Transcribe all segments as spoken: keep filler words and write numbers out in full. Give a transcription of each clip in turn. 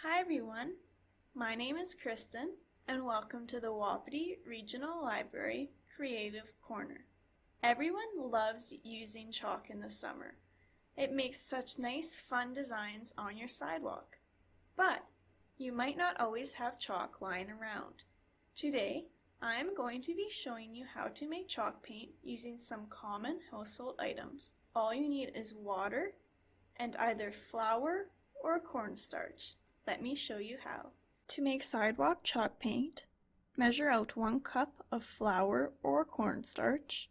Hi everyone, my name is Kristen and welcome to the Wapiti Regional Library Creative Corner. Everyone loves using chalk in the summer. It makes such nice fun designs on your sidewalk. But you might not always have chalk lying around. Today I'm going to be showing you how to make chalk paint using some common household items. All you need is water and either flour or cornstarch. Let me show you how. To make sidewalk chalk paint, measure out one cup of flour or cornstarch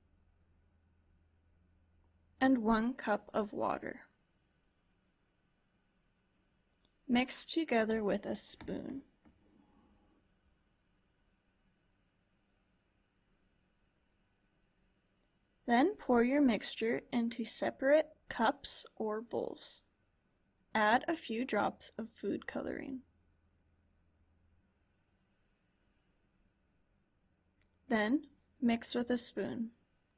and one cup of water. Mix together with a spoon. Then pour your mixture into separate cups or bowls. Add a few drops of food coloring. Then mix with a spoon.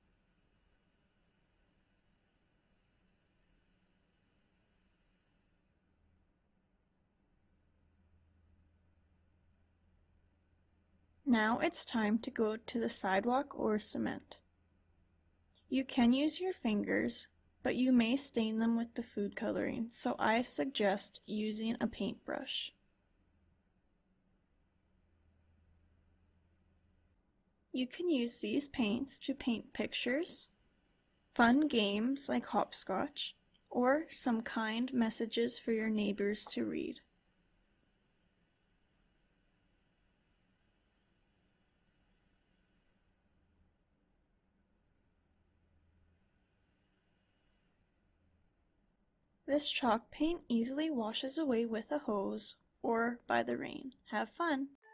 Now it's time to go to the sidewalk or cement. You can use your fingers, but you may stain them with the food coloring, so I suggest using a paintbrush. You can use these paints to paint pictures, fun games like hopscotch, or some kind messages for your neighbors to read. This chalk paint easily washes away with a hose or by the rain. Have fun!